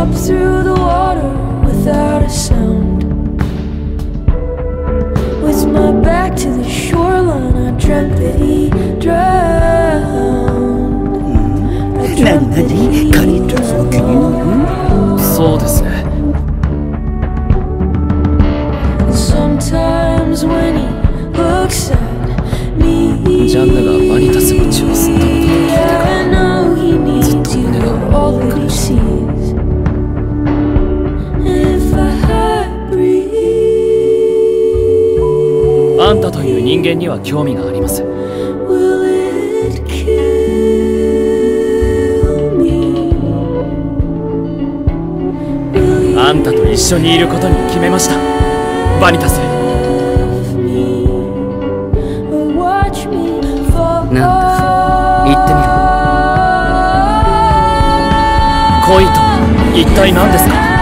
up through the water without a sound. With my back to the shoreline, I dreamt that he drowned. I dreamt that he drowned. そうですね。 Sometimes when he looks at me, ジャンヌがバニタスの血を吸ったことを聞いてか I know he らずっ needs と you 胸 for が all that he 苦しい。 sees. And if I had breathed, あんたという人間には興味があります。 will it kill me? Will you あんたと一緒にいることに決めました。バニタス。 love me or watch me fall? なんだ、言ってみろ。 恋とは一体何ですか？